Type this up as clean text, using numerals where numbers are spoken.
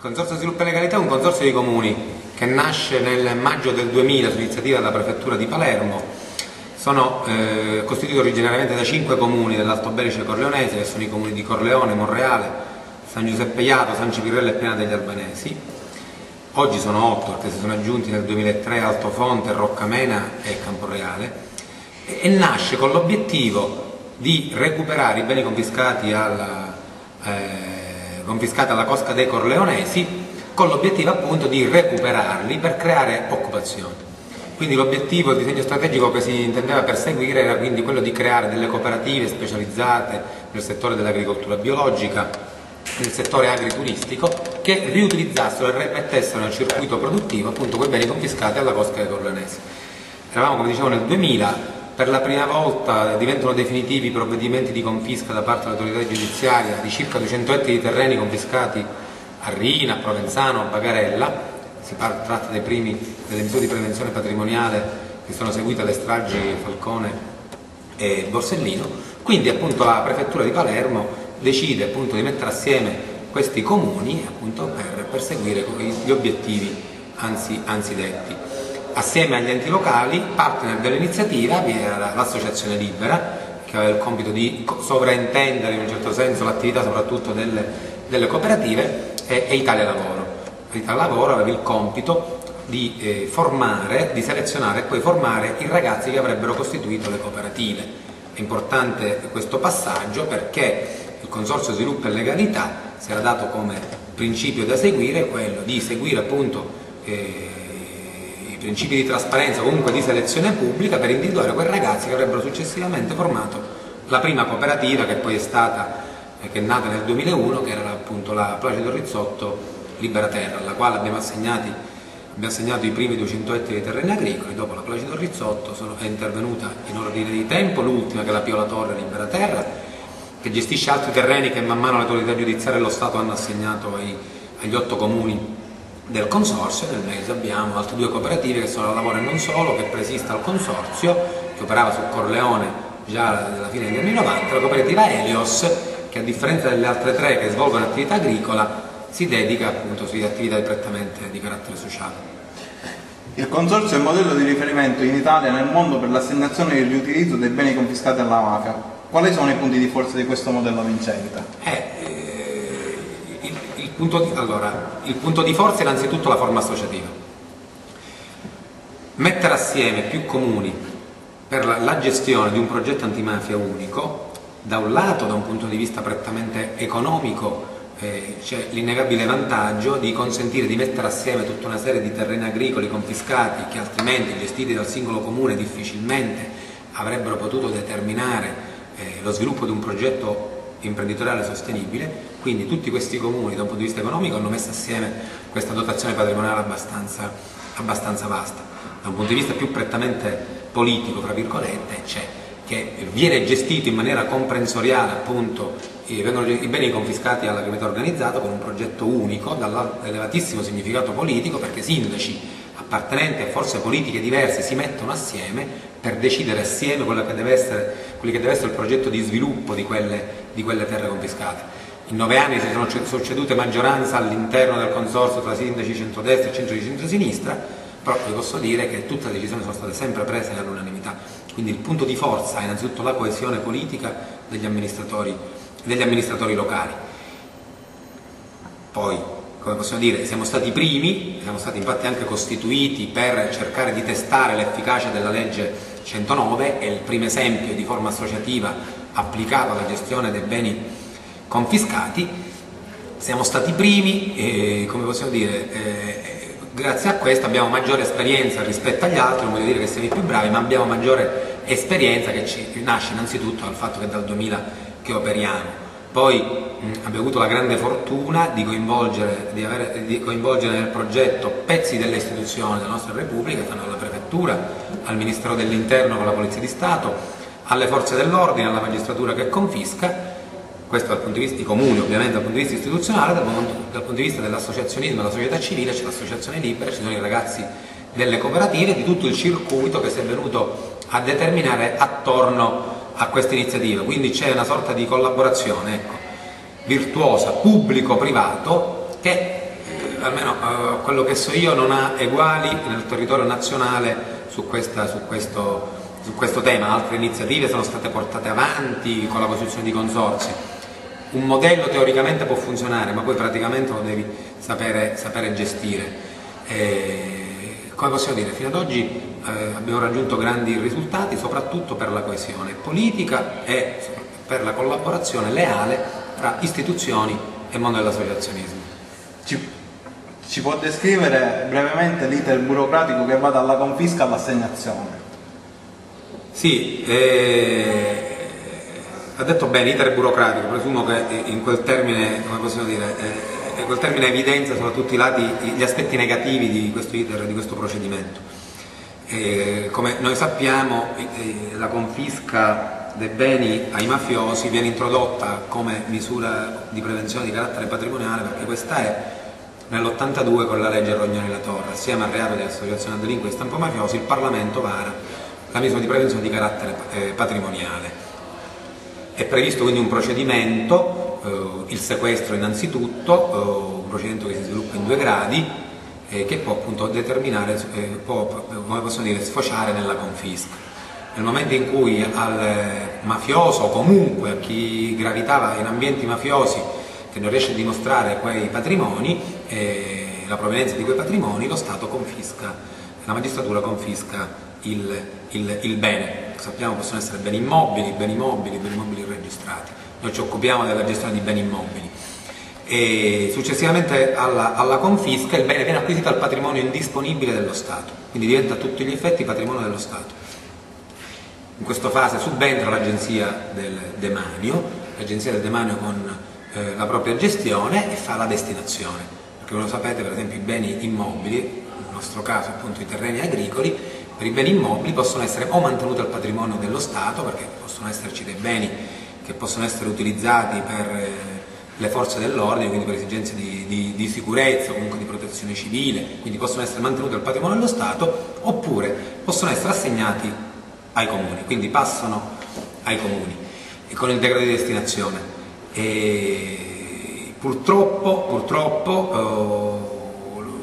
Consorzio Sviluppo e Legalità è un consorzio di comuni che nasce nel maggio del 2000 su iniziativa della Prefettura di Palermo. Sono costituito originariamente da 5 comuni dell'Alto Belice corleonese, che sono i comuni di Corleone, Monreale, San Giuseppe Jato, San Cipirello e Piana degli Albanesi. Oggi sono 8 perché si sono aggiunti nel 2003 Altofonte, Roccamena e Camporeale, e nasce con l'obiettivo di recuperare i beni confiscati alla cosca dei corleonesi, con l'obiettivo appunto di recuperarli per creare occupazione. Quindi l'obiettivo, il disegno strategico che si intendeva perseguire era quindi quello di creare delle cooperative specializzate nel settore dell'agricoltura biologica, nel settore agrituristico, che riutilizzassero e rimettessero nel circuito produttivo appunto quei beni confiscati alla cosca dei corleonesi. Eravamo, come dicevo, nel 2000. Per la prima volta diventano definitivi i provvedimenti di confisca da parte dell'autorità giudiziaria di circa 200 ettari di terreni confiscati a Rina, a Provenzano, a Bagarella. Si tratta delle misure di prevenzione patrimoniale che sono seguite alle stragi Falcone e Borsellino. Quindi appunto la Prefettura di Palermo decide appunto di mettere assieme questi comuni appunto per perseguire gli obiettivi anzi detti. Assieme agli enti locali, partner dell'iniziativa, vi era l'Associazione Libera, che aveva il compito di sovraintendere in un certo senso l'attività soprattutto delle cooperative, e Italia Lavoro. Italia Lavoro aveva il compito di formare, di selezionare e poi formare i ragazzi che avrebbero costituito le cooperative. È importante questo passaggio perché il Consorzio Sviluppo e Legalità si era dato come principio da seguire quello di seguire appunto principi di trasparenza, comunque di selezione pubblica, per individuare quei ragazzi che avrebbero successivamente formato la prima cooperativa che poi è nata nel 2001, che era appunto la Placido Rizzotto Libera Terra, alla quale abbiamo assegnato i primi 200 ettari di terreni agricoli. Dopo la Placido Rizzotto è intervenuta in ordine di tempo l'ultima, che è la Pio La Torre Libera Terra, che gestisce altri terreni che man mano l'autorità giudiziaria e lo Stato hanno assegnato agli 8 comuni del consorzio. Nel mezzo abbiamo altre 2 cooperative che sono la Lavoro e Non Solo, che preesiste al consorzio, che operava su Corleone già alla fine degli anni 90, la cooperativa Helios, che a differenza delle altre 3 che svolgono attività agricola si dedica appunto su attività prettamente di carattere sociale. Il consorzio è il modello di riferimento in Italia e nel mondo per l'assegnazione e il riutilizzo dei beni confiscati alla mafia. Quali sono i punti di forza di questo modello vincente? Il punto di forza è innanzitutto la forma associativa. Mettere assieme più comuni per la gestione di un progetto antimafia unico, da un lato, da un punto di vista prettamente economico, c'è l'innegabile vantaggio di consentire di mettere assieme tutta una serie di terreni agricoli confiscati che altrimenti, gestiti dal singolo comune, difficilmente avrebbero potuto determinare lo sviluppo di un progetto imprenditoriale sostenibile. Quindi tutti questi comuni da un punto di vista economico hanno messo assieme questa dotazione patrimoniale abbastanza vasta. Da un punto di vista più prettamente politico, fra virgolette, c'è che viene gestito in maniera comprensoriale appunto i beni confiscati alla criminalità organizzata con un progetto unico dall'elevatissimo significato politico, perché sindaci appartenenti a forze politiche diverse si mettono assieme per decidere assieme quello che deve essere il progetto di sviluppo di quelle terre confiscate. In 9 anni si sono succedute maggioranza all'interno del consorzio tra sindaci centrodestra e centro di centrosinistra, però vi posso dire che tutte le decisioni sono state sempre prese all'unanimità. Quindi il punto di forza è innanzitutto la coesione politica degli amministratori locali. Poi, come possiamo dire, siamo stati primi, siamo stati infatti anche costituiti per cercare di testare l'efficacia della legge 109, è il primo esempio di forma associativa applicata alla gestione dei beni confiscati. Siamo stati primi e, come possiamo dire, grazie a questo abbiamo maggiore esperienza rispetto agli altri. Non voglio dire che siamo i più bravi, ma abbiamo maggiore esperienza, che nasce innanzitutto dal fatto che è dal 2000 che operiamo. Poi abbiamo avuto la grande fortuna di coinvolgere nel progetto pezzi delle istituzioni della nostra Repubblica, dalla Prefettura al Ministero dell'Interno con la Polizia di Stato, alle forze dell'ordine, alla magistratura che confisca. Questo dal punto di vista dei comuni, ovviamente dal punto di vista istituzionale. Dal punto di vista dell'associazionismo e della società civile c'è l'Associazione Libera, ci sono i ragazzi delle cooperative, di tutto il circuito che si è venuto a determinare attorno a questa iniziativa. Quindi c'è una sorta di collaborazione virtuosa pubblico-privato che almeno quello che so io, non ha eguali nel territorio nazionale su questo tema. Altre iniziative sono state portate avanti con la costituzione di consorzi. Un modello teoricamente può funzionare, ma poi praticamente lo devi sapere gestire. Come possiamo dire, fino ad oggi abbiamo raggiunto grandi risultati, soprattutto per la coesione politica e per la collaborazione leale tra istituzioni e mondo dell'associazionismo. Ci può descrivere brevemente l'iter burocratico che va dalla confisca all'assegnazione? Sì, ha detto bene, iter burocratico, presumo che in quel termine, come possiamo dire, quel termine evidenzia soprattutto gli aspetti negativi di questo iter, di questo procedimento. Come noi sappiamo, la confisca dei beni ai mafiosi viene introdotta come misura di prevenzione di carattere patrimoniale, perché questa è nell'82 con la legge Rognoni-La Torre, assieme al reato di associazione a delinquere di stampo mafioso, il Parlamento vara la misura di prevenzione di carattere patrimoniale. È previsto quindi un procedimento, il sequestro innanzitutto, un procedimento che si sviluppa in 2 gradi, che può appunto determinare, come possiamo dire, sfociare nella confisca. Nel momento in cui al mafioso o comunque a chi gravitava in ambienti mafiosi che non riesce a dimostrare quei patrimoni, la provenienza di quei patrimoni, lo Stato confisca, la magistratura confisca il bene. Sappiamo che possono essere beni immobili, beni mobili registrati. Noi ci occupiamo della gestione di beni immobili. E successivamente alla confisca il bene viene acquisito al patrimonio indisponibile dello Stato, quindi diventa a tutti gli effetti patrimonio dello Stato. In questa fase subentra l'agenzia del demanio con la propria gestione, e fa la destinazione, perché come lo sapete, per esempio, i beni immobili, nel nostro caso appunto i terreni agricoli, per i beni immobili possono essere o mantenuti al patrimonio dello Stato, perché possono esserci dei beni che possono essere utilizzati per le forze dell'ordine, quindi per esigenze di sicurezza o comunque di protezione civile, quindi possono essere mantenuti al patrimonio dello Stato, oppure possono essere assegnati ai comuni, quindi passano ai comuni e con il decreto di destinazione. E purtroppo